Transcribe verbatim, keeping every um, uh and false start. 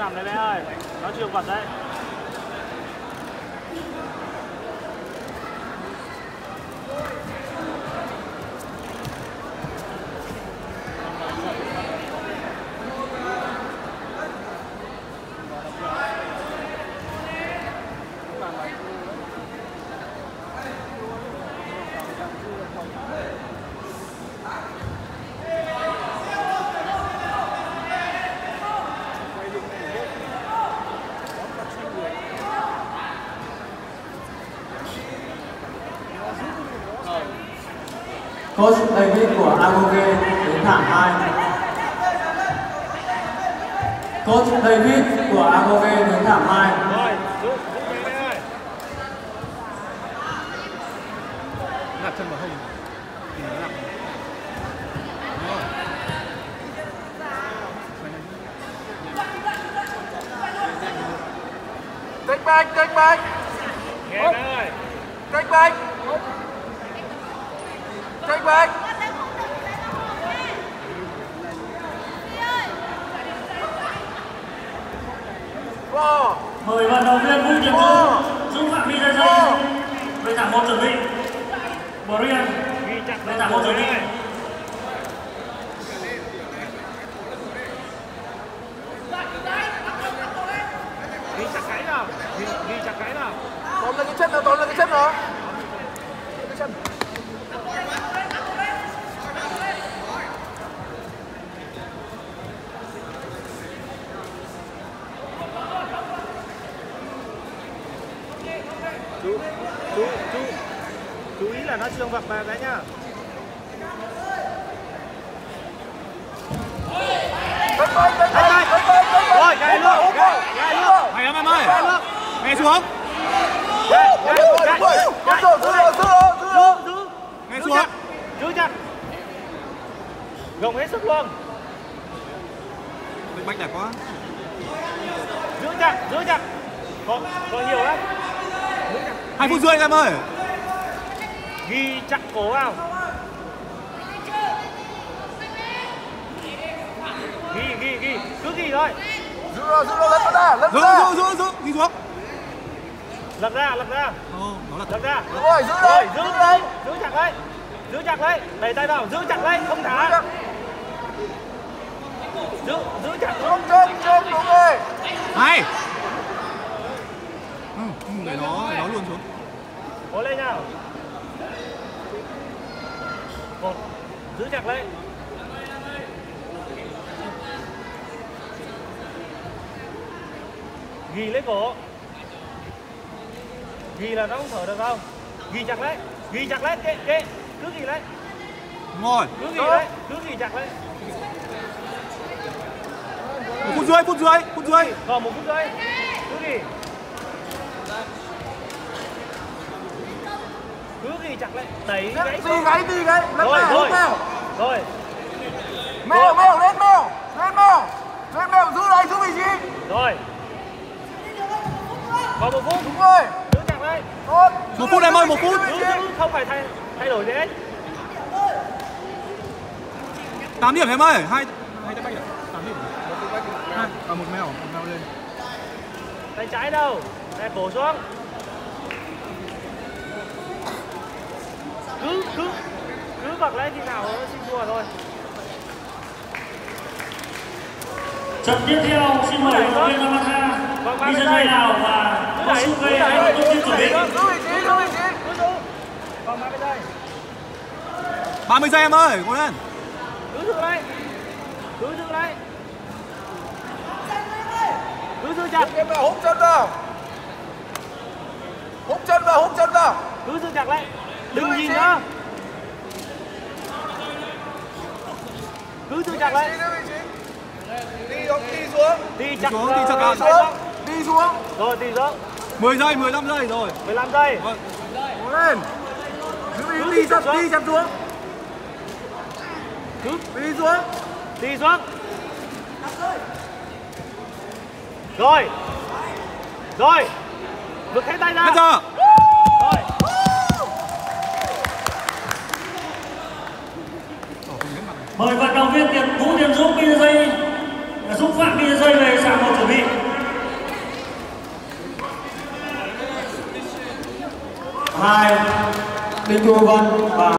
nằm đấy bé ơi, nó chưa vật đấy. Coach David của a giê vê đến thảm hai. Coach David của a giê vê đến thảm hai. Rồi, giúp giúp bé bé ơi. Đặt chân vào hông. Thì nó nặng. Take back, take back. Nghe bé ơi. Take back. Take back. Four. Mời vận động viên Vũ Tiến Dũng Dũng phạm vi ra sân. Về thảm một chuẩn bị. Brian. Ghi chặt Về thảm một chuẩn bị. Ghi chặt cái nào. Ghi, ghi chặt cái nào. Tóm lên cái chân nào, tóm lên cái chân nào. Cái chân. Chú, chú, chú, chú ý là nó chưa vật vào cái nhá. Take back, take back, take back, take back. Rồi, gai luôn, gai, gai luôn. Mày em em ơi. Nghe xuống. Gai, gai, Đúng rồi, gai, đúng rồi. gai. Giữ rồi, giữ rồi, giữ rồi. Giữ, giữ. Nghe Giữ xuống. chặt, giữ chặt. Gồng hết sức luôn. Bách đẹp quá. Giữ chặt, giữ chặt. Còn, còn nhiều lắm. Giữ chặt. Hai phút rưỡi em ơi. Ghi chặt cổ vào. Ghi, ghi, ghi. Cứ ghi thôi. Giữ rồi, giữ rồi, lật ra, lật Giữ ra. giữ giữ giữ đi xuống. Lật ra, lật ra. Ồ, nó là Lật ra. Đúng rồi, giữ Rồi, đây, giữ giữ lấy. đây. Giữ chặt lấy. Giữ chặt lấy. Đẩy tay vào, giữ chặt lấy, không thả. Giữ, giữ chặt. Không chân, chân, đúng rồi. Hay. Ừ, để nó để nó luôn xuống. Cố lên nào. Một. Giữ chặt lấy. Ghi lấy cổ. Ghi là nó không thở được không? Ghi chặt lấy. Ghi chặt lấy. Kệ, kệ. Cứ ghi lấy. Đúng rồi. Cứ ghi lấy. Cứ ghi chặt lấy. Một phút rưỡi, phút rưỡi, phút rưỡi. Còn một phút rưỡi. Cứ ghi. Cứ ghi chặt lấy. Đẩy gãy Đi xuống. gáy, đi gáy. Lật Rồi, ra, rồi. hút vào. Rồi. Mèo, mèo, lên mèo. Lên mèo. Lên mèo, giữ đây, giữ vị trí. Rồi. Còn một phút. Đúng rồi. Giữ chặt lấy. Tốt. Một phút em ơi, một phút. Giữ, giữ, không phải thay thay đổi gì hết. tám điểm em ơi. Hai hai tay bách à? tám điểm. Hai, à, một mèo, một mèo lên. Tay trái đâu? Tay cổ xuống. Cứ cứ cứ vật lấy khi nào nó xin thua thôi. Trận tiếp theo xin mời vận động viên Yamaha đi sân bay nào và Kosuke vận động viên chuẩn bị. Giữ vị trí, giữ vị trí. Cứ giữ. Còn ba mươi giây. ba mươi giây em ơi, cố lên. Cứ giữ lấy. Cứ giữ lấy. Cứ giữ chặt. Em vào, hút chân vào. Hút chân vào, hút chân vào. Cứ giữ chặt lấy. Đừng Giữ vị nhìn trí. nữa. Cứ giữ chặt lấy. Giữ vị trí. Đi xuống, đi xuống. Đi chặt. Đi xuống, đi chặt ờ, vào. Đi tay xuống. xuống. Đi xuống. Rồi đi xuống. mười giây, mười lăm giây rồi. mười lăm giây. Vâng. Cố lên. Giữ vị Cứ trí, đi đi chặt, xuống. đi chặt xuống. Cứ Đi xuống. đi xuống. Rồi. Rồi. Vượt hết tay ra. Hết giờ. Rồi. Mời vận động viên Tiến Vũ Tiến Dũng đi sân bay Dũng Phạm đi rơi về sàn một chuẩn bị. Hai Đinh Thu Vân và